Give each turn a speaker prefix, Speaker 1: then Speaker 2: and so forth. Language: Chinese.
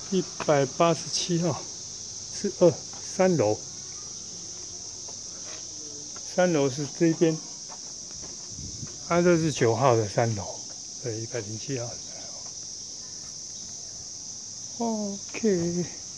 Speaker 1: 187号是3楼，3楼是这边，这是9号的3楼，对，107号的3楼。OK。